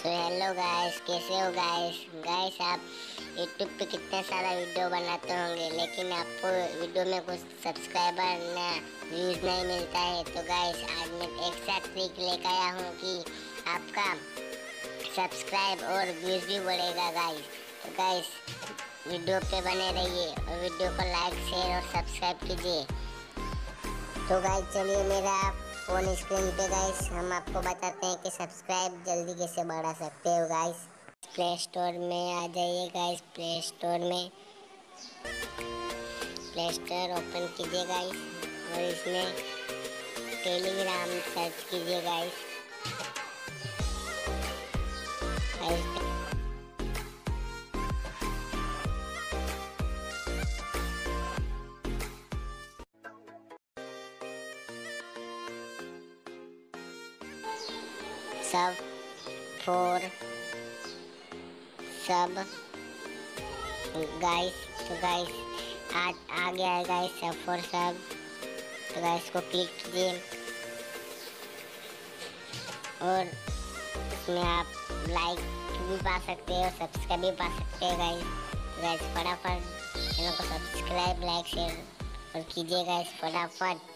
तो hello guys, कैसे हो गाइस आप YouTube पे कितने सारा वीडियो बनाते होंगे, लेकिन आपको वीडियो में कुछ सब्सक्राइबर ना व्यूज़ नहीं मिलता है। तो गाइस आज मैं एक साथ ट्रिक लेकर आया हूँ कि आपका सब्सक्राइब और व्यूज़ भी बढ़ेगा गाइस। तो गाइस वीडियो पे बने रहिए और वीडियो को लाइक, शेयर और सब्सक्राइब कीजिए। तो गाइस चलिए मेरा फोन स्क्रीन पे गाइस हम आपको बताते हैं कि सब्सक्राइब जल्दी कैसे बढ़ा सकते हो गाइस। प्ले स्टोर में आ जाइए गाइस। प्ले स्टोर ओपन कीजिए गाइस और इसमें टेलीग्राम सर्च कीजिए guys. Sub for sub guys. तो गाइस आज आ गया है गाइस सब फॉर सब। तो गाइस को क्लिक कीजिए और इसमें आप लाइक भी पा सकते हो, सब्सक्राइब भी पा सकते हैं गाइस। तो गाइस फटाफट चैनल को सब्सक्राइब, लाइक, शेयर और कीजिए गाइस फटाफट।